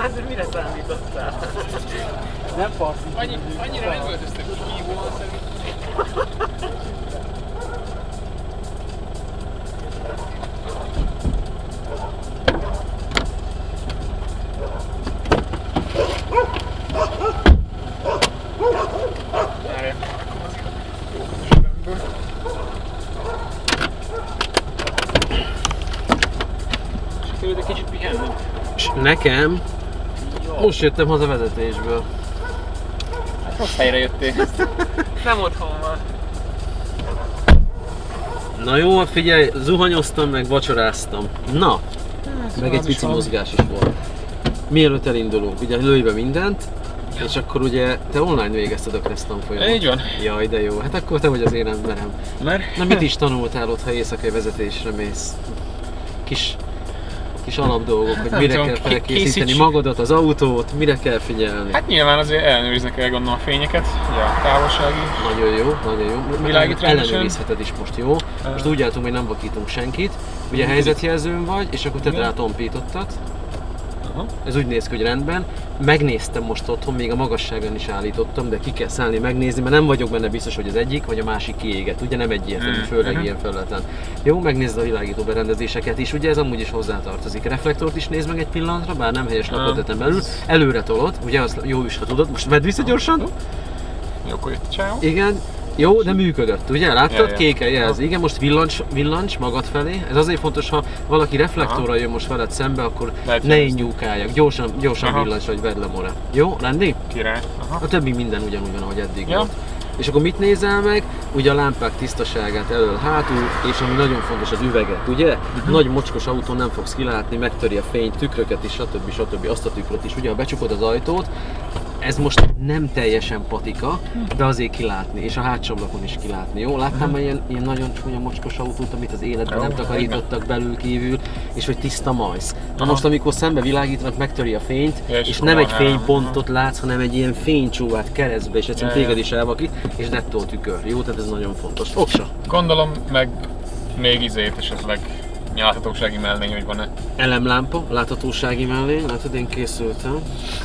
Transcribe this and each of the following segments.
Hát mire számítottál? Nem parti. Annyira nem öltöztek kihívóan szerintem. Egy kicsit pihenni. És nekem most jöttem haza vezetésből. Hát rossz helyre jöttél. Nem otthon van. Na jó, figyelj, zuhanyoztam, meg vacsoráztam. Na, meg egy pici mozgás is volt. Mielőtt elindulunk, ugye lőj be mindent, és akkor ugye te online végezted a Kressz tanfolyamot. Így van. Jaj, de jó. Hát akkor te vagy az én emberem. Mert? Na mit is tanultál ott, ha éjszakai vezetésre mész? Kis alapdolgok, hogy mire kell felkészíteni magadat, az autót, mire kell figyelni. Hát nyilván azért ellenőriznek el gondolom a fényeket, ugye a távolsági. Nagyon jó, nagyon jó. Világít rendesen. Ellenőrizheted is most, jó? Most úgy álltunk, hogy nem vakítunk senkit. Ugye helyzetjelzőn vagy, és akkor te rátompítottad. Ez úgy néz ki, hogy rendben. Megnéztem most otthon, még a magasságon is állítottam, de ki kell szállni, megnézni, mert nem vagyok benne biztos, hogy az egyik vagy a másik kiégett. Ugye nem egyértelmű, főleg ilyen felületen. Jó, megnézd a világító berendezéseket is, ugye ez amúgy is hozzátartozik. Reflektort is nézd meg egy pillanatra, bár nem helyes lapoteten belül. Előre tolod, ugye az jó is, ha tudod. Most vedd vissza gyorsan. Jó, akkor jött a csávó. Igen. Jó, de működött, ugye? Láttad? Ja. Kéken jelzi. Igen, most villancs magad felé. Ez azért fontos, ha valaki reflektorral jön most veled szembe, akkor ne nyúkáljak. Gyorsan villancs vagy vedd le more. Jó? Rendi? Király. A többi minden ugyanúgy van, ahogy eddig volt. És akkor mit nézel meg? Ugye a lámpák tisztaságát elől, hátul, és ami nagyon fontos, az üveget, ugye? Nagy mocskos autón nem fogsz kilátni, megtöri a fényt, tükröket is, stb. Azt a tükröt is. Ugye, ha becsukod az ajtót, ez most nem teljesen patika, de azért kilátni, és a hátsó ablakon is kilátni, jó? Láttál már ilyen nagyon csúnya mocskos autót, amit az életben nem takarítottak belül kívül, és hogy tiszta majsz. Na most, amikor szembe világítanak, megtöri a fényt, és nem egy fénypontot látsz, hanem egy ilyen fénycsóvát keresztbe, és egyszerűen téged is elvakít, és nettó tükör, jó? Tehát ez nagyon fontos. Oksa! Gondolom, meg még izét esetleg láthatósági mellény, hogy van-e? Elemlámpa, láthatósági mellény, látod, én készültem.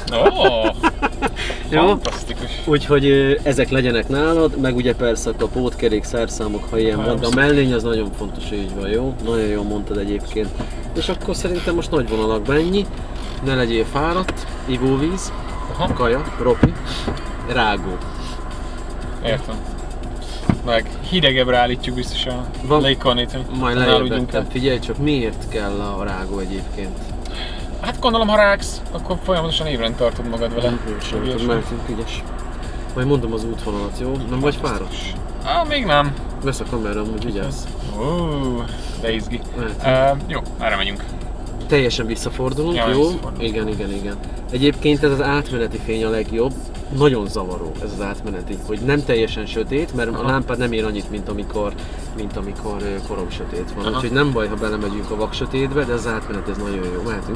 Jó, fantasztikus. Úgyhogy ezek legyenek nálad, meg ugye persze a kapótkerék, szerszámok, ha ilyen van, de a mellény az nagyon fontos, így van, jó? Nagyon jól mondtad egyébként. És akkor szerintem most nagy vonalakban ennyi, ne legyél fáradt, ivóvíz, kaja, ropi, rágó. Értem. Meg hidegebbre állítjuk biztos a légkarnét, hogy majd lejjebb. Figyelj csak, miért kell a rágó egyébként? Hát gondolom, ha rágsz, akkor folyamatosan ébren tartod magad vele. Mehetünk, ügyes. Majd mondom az útvonalat, jó? Nem vagy fáradt? Még nem. Vesz a kamera, amúgy vigyázz. De izgi. Jó, erre megyünk. Teljesen visszafordulunk, jó? Igen. Egyébként ez az átmeneti fény a legjobb. Nagyon zavaró ez az átmeneti, hogy nem teljesen sötét, mert a lámpád nem ér annyit, mint amikor korom sötét van. Úgyhogy nem baj, ha belemegyünk a vaksötétbe, de az átmenet ez nagyon jó. Mehetünk.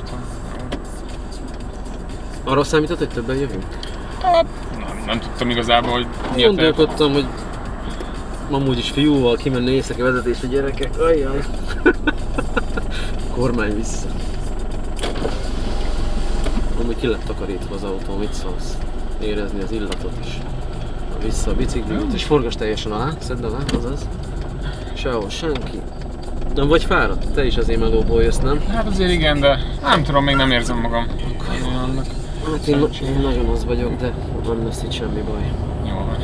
Arra számított, hogy többen jövünk? Hát, nem tudtam igazából, hogy miért. Gondolkodtam, hogy amúgy is fiúval kimenni éjszaki vezetésre, gyerekek. Ajjaj! Kormány vissza. Amúgy ki lett takarítva az autó, mit szólsz? Érezni az illatot is. Vissza a biciklit, és forgass teljesen alá, szedd alá, azaz. Sehol senki. Nem vagy fáradt? Te is az émelóból jössz, nem? Hát azért igen, de nem tudom, még nem érzem magam. Hát én nagyon az vagyok, de nem lesz itt semmi baj. Jó van.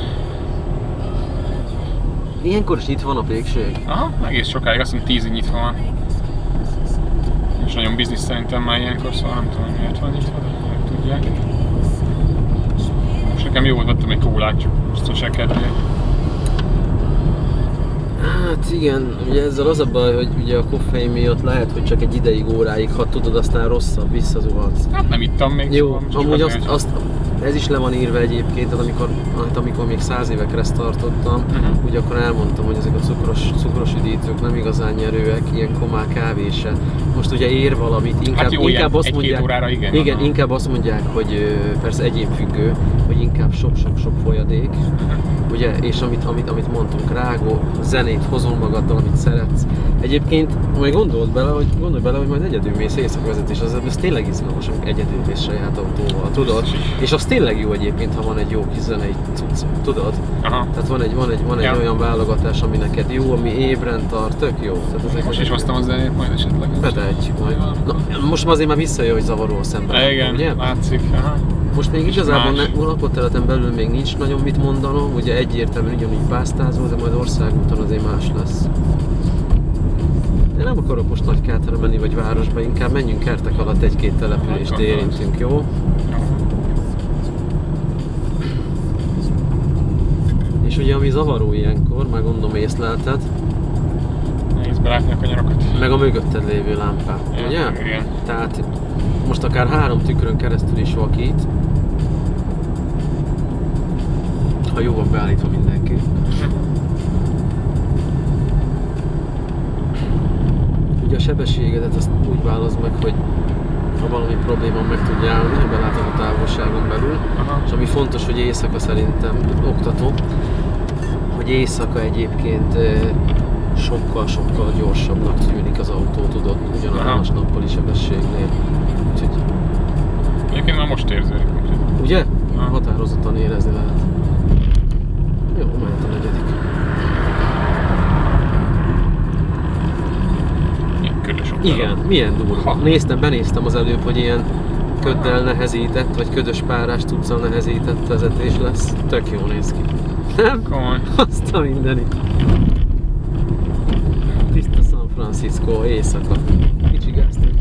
Ilyenkor is itt van a pékség? Aha, egész sokáig, azt hiszem 10-ig nyitva van. És nagyon biznisz szerintem már ilyenkor, szóval nem tudom, miért van nyitva, de meg tudják. Most nekem jó volt, vettem egy kólát, csak biztonság kedvéért. Hát igen, ugye ezzel az a baj, hogy ugye a koffein miatt lehet, hogy csak egy ideig, óráig, ha tudod, aztán rosszabb, visszazuhansz. Hát nem ittam még. Jó, szóval amúgy ez is le van írva egyébként, amikor még 100 éve Kreszt tartottam, ugye akkor elmondtam, hogy ezek a cukros üdítők nem igazán nyerőek, ilyen komál kávé se. Most ugye ér valamit, inkább azt mondják, órára, igen, inkább azt mondják, hogy persze egyénfüggő, hogy inkább sok folyadék, ugye, és amit mondtunk, rágó, zenét hozol magaddal, amit szeretsz. Egyébként majd gondolj bele, hogy majd egyedül mész éjszakvezetés, az tényleg izgalmas, amikor egyedül mész saját autóval, tudod? És az tényleg jó egyébként, ha van egy jó kis zenei cucc, tudod? Aha. Tehát van egy olyan válogatás, ami neked jó, ami ébren tart, tök jó. Tehát Most is hoztam a zenét, majd esetleg. Betehetjük majd. Na, most azért már visszajön, hogy zavaró a szemben. Igen, ugye? látszik. Aha. Most még igazából lakóterületen belül még nincs nagyon mit mondanom, ugye egyértelműen ugyanúgy pásztázol, de majd országúton azért más lesz. Én nem akarok most Nagykátra menni vagy városba, inkább menjünk kertek alatt egy-két települést érintünk, jó? És ugye ami zavaró ilyenkor, már gondolom észlelted, nehéz belátni a kanyarokat. meg a mögötted lévő lámpák, ugye? Igen. Tehát most akár 3 tükrön keresztül is vakít, ha jó van beállítva mindenki. Ugye a sebességedet azt úgy válasz meg, hogy ha valami probléma meg tudja állni, ha belátod a távolságon belül. Aha. És ami fontos, hogy éjszaka szerintem oktató, hogy éjszaka egyébként sokkal gyorsabbnak tűnik az autó, tudod, ugyanaz nappali sebességnél. Úgyhogy... Egyébként már most érződik. Ugye? Aha. Határozottan érezni lehet. Jó, mehet a 4. Ilyen ködös ott. Igen, milyen durva. Benéztem az előbb, hogy ilyen köddel nehezített, vagy ködös párás tuccal nehezített vezetés lesz. Tök jól néz ki. Nem? Komoly. Azt a mindenit. Tiszta San Francisco éjszaka. Kicsi gáztök.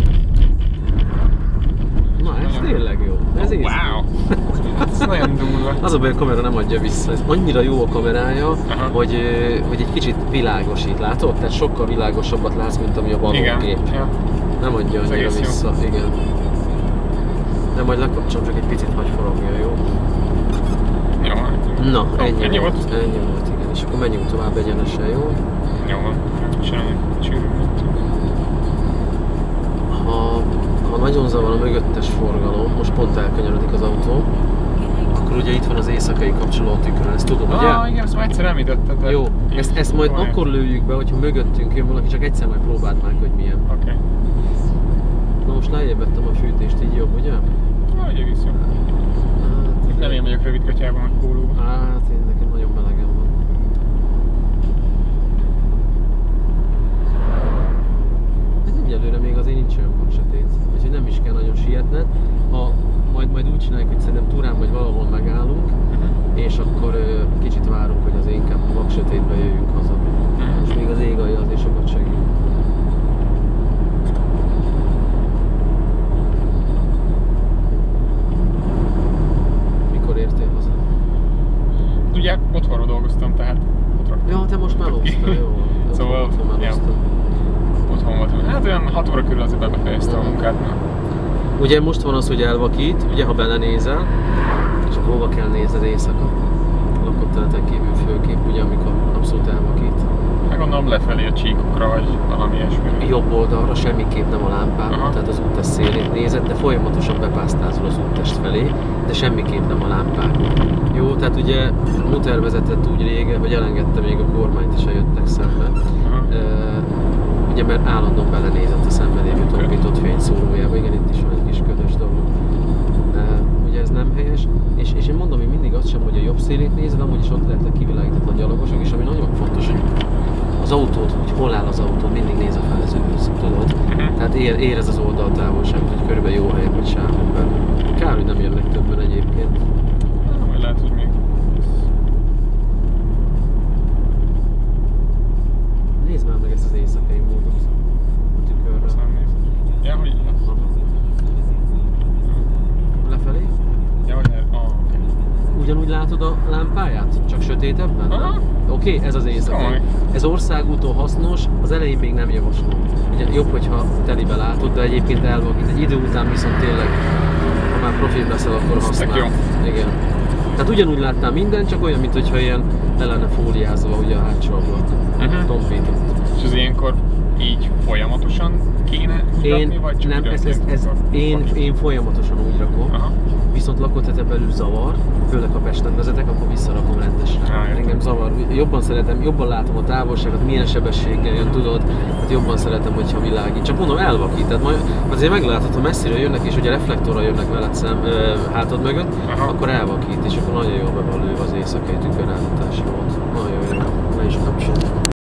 Na ez tényleg jó. Ez Wow! Ez nagyon durva. Az a baj, a kamera nem adja vissza. Ez annyira jó a kamerája, hogy egy kicsit világosít, látod? Tehát sokkal világosabbat látsz, mint ami a való kép. Ja. Nem adja annyira vissza. Igen. De majd lekapcsolom, csak egy picit hagy forogja, jó? Jó. Na, ennyi volt? Ennyi volt, igen. És akkor menjünk tovább egyenesen, jó? Jó van. Csinálni csűrűt. Ha nagyon zavar a mögöttes forgalom, most pont elkanyarodik az autó, akkor ugye itt van az éjszakai kapcsoló tükrön, ezt tudod, ugye? Igen, ezt már egyszer említetted. Jó, ezt majd akkor lőjük be, hogyha mögöttünk jön valaki, csak egyszer majd próbáld meg, hogy milyen. Oké. Na most lejjebb vettem a fűtést, így jobb, ugye? Egy egész jó. Hát, Nem én vagyok rövid gatyában, meg pólóban. Hát én nekem nagyon melegem van. Ez egyelőre még azért nincs olyan vaksötét, úgyhogy nem is kell nagyon sietned. Ha majd úgy csináljuk, hogy szerintem túrán vagy valahol megállunk, és akkor kicsit várunk, hogy azért inkább a vaksötétbe jöjjünk haza. És még az ég alja azért sokat segít. Mikor értél haza? Ugye otthonról dolgoztam, tehát ott raktam. Ja, te most melóztál, jó. Szóval, otthon voltam. Hát olyan 6 óra körül azért befejeztem a munkát. Ugye most van az, hogy elvakít, ugye ha belenézel, és akkor hova kell nézned éjszaka? Lakóterületen kívül főképp, ugye amikor abszolút elvakít. Meg gondolom lefelé a csíkokra, vagy valami ilyesmire. Jobb oldalra semmiképp nem a lámpában, tehát az úttest szélét nézed, de folyamatosan bepásztázol az úttest felé, de semmiképp nem a lámpák. Jó, tehát ugye Luther vezetett úgy régen, hogy elengedte még a kormányt is, eljöttek szembe. Ugye mert állandóan belenézett a szemben lévő tompított fényszórójába, igen, itt is van egy kis ködös dolog. Ugye ez nem helyes, és én mondom, hogy mindig azt sem, hogy a jobb szélét nézed, amúgy is ott lehetnek kivilágítatlan gyalogosok, és ami nagyon fontos, hogy az autót, hogy hol áll az autó, mindig néz a felezőhöz, tudod? Tehát érez az oldaltávolságot, hogy körülbelül jó helyen vagy sávon belül. Kár, hogy nem jönnek többen egyébként. Vagy lehet, hogy még. Nézd már meg ezt az éjszakai módot a tükörre. Azt nem nézem. Ja, hogy... Lefelé? Ja, hogy... Ugyanúgy látod a lámpáját? Csak sötétebben? Oké, ez az éjszakai. Ez országúton hasznos, az elején még nem javaslom. Ugye jobb, hogyha telibe látod, de egyébként elvakít. Egy idő után viszont tényleg, ha már profil leszel, akkor használ. Igen. Tehát ugyanúgy láttál mindent, csak olyan, mintha ilyen le lenne fóliázva ugye a hátsó ablak. Tompított. És az ilyenkor így folyamatosan kéne rakni, vagy csak nem, én folyamatosan úgy rakom. Viszont lakótelepen belül zavar, főleg ha Pesten vezetek, akkor visszarakom rendesen. Engem zavar, jobban szeretem, jobban látom a távolságot, milyen sebességgel jön, tudod, hát jobban szeretem, hogyha világít. Csak mondom, elvakít, tehát majd azért meglátod, ha messziről jönnek, és ugye reflektorral jönnek veled hátad mögött, akkor elvakít, és akkor nagyon jól be van lőve az éjszakai tükörrátítás volt. Nagyon jó, le is kapcsolom.